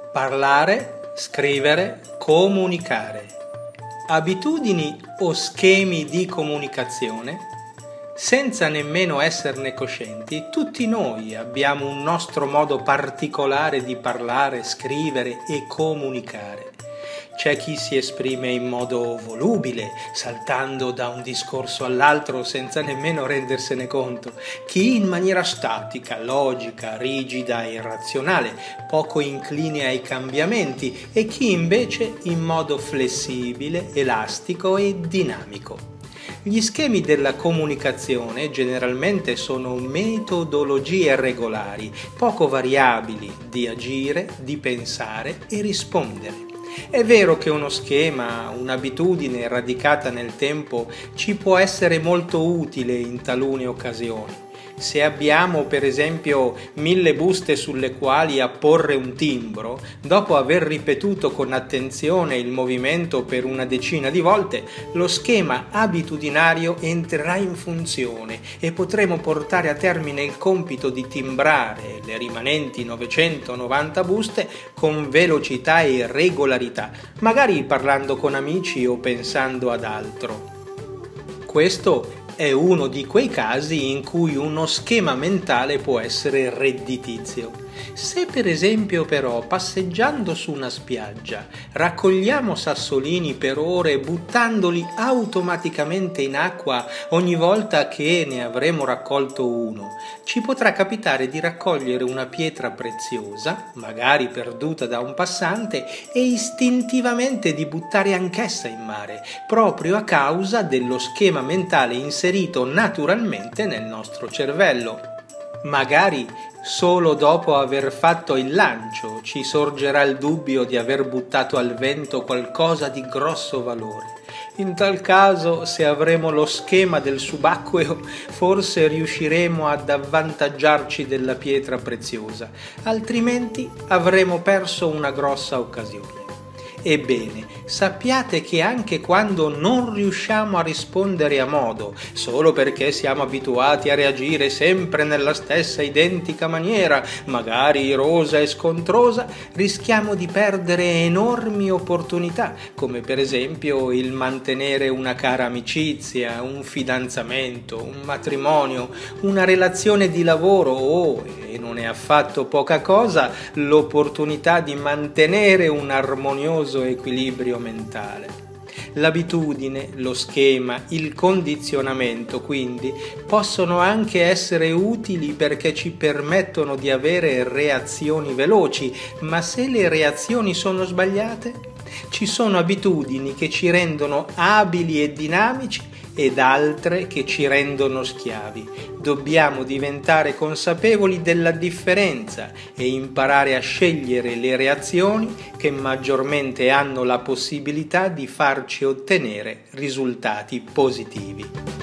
Parlare, scrivere, comunicare. Abitudini o schemi di comunicazione? Senza nemmeno esserne coscienti, tutti noi abbiamo un nostro modo particolare di parlare, scrivere e comunicare. C'è chi si esprime in modo volubile, saltando da un discorso all'altro senza nemmeno rendersene conto, chi in maniera statica, logica, rigida e irrazionale, poco incline ai cambiamenti, e chi invece in modo flessibile, elastico e dinamico. Gli schemi della comunicazione generalmente sono metodologie regolari, poco variabili, di agire, di pensare e rispondere. È vero che uno schema, un'abitudine radicata nel tempo ci può essere molto utile in talune occasioni. Se abbiamo per esempio 1000 buste sulle quali apporre un timbro, dopo aver ripetuto con attenzione il movimento per una decina di volte, lo schema abitudinario entrerà in funzione e potremo portare a termine il compito di timbrare le rimanenti 990 buste con velocità e regolarità, magari parlando con amici o pensando ad altro. Questo è uno di quei casi in cui uno schema mentale può essere redditizio. Se per esempio però passeggiando su una spiaggia raccogliamo sassolini per ore buttandoli automaticamente in acqua ogni volta che ne avremo raccolto uno, ci potrà capitare di raccogliere una pietra preziosa, magari perduta da un passante, e istintivamente di buttare anch'essa in mare, proprio a causa dello schema mentale inserito naturalmente nel nostro cervello. Magari solo dopo aver fatto il lancio ci sorgerà il dubbio di aver buttato al vento qualcosa di grosso valore. In tal caso, se avremo lo schema del subacqueo, forse riusciremo ad avvantaggiarci della pietra preziosa, altrimenti avremo perso una grossa occasione. Ebbene, sappiate che anche quando non riusciamo a rispondere a modo, solo perché siamo abituati a reagire sempre nella stessa identica maniera, magari irosa e scontrosa, rischiamo di perdere enormi opportunità, come per esempio il mantenere una cara amicizia, un fidanzamento, un matrimonio, una relazione di lavoro o, e non è affatto poca cosa, l'opportunità di mantenere un armonioso equilibrio mentale. L'abitudine, lo schema, il condizionamento, quindi, possono anche essere utili perché ci permettono di avere reazioni veloci, ma se le reazioni sono sbagliate, ci sono abitudini che ci rendono abili e dinamici ed altre che ci rendono schiavi. Dobbiamo diventare consapevoli della differenza e imparare a scegliere le reazioni che maggiormente hanno la possibilità di farci ottenere risultati positivi.